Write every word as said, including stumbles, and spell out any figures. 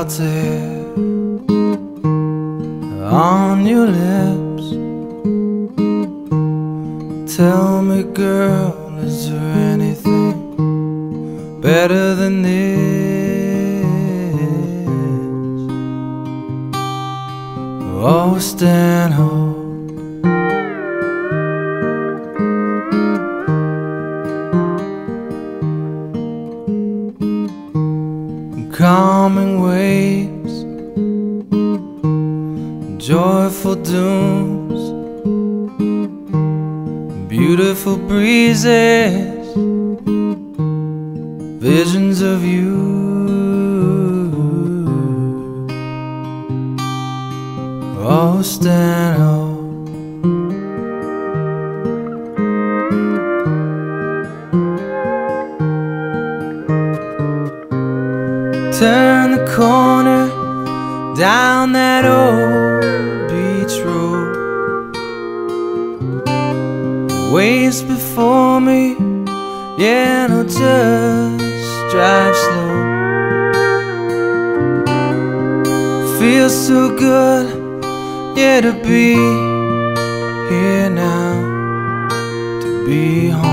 there on your lips. Tell me, girl, is there anything better than this? Oh, stand home. Calming waves, joyful dooms, beautiful breezes, visions of you. Oh, stand home. Turn the corner down that old beach road. Waves before me, yeah, no, just drive slow. Feels so good, yeah, to be here now, to be home.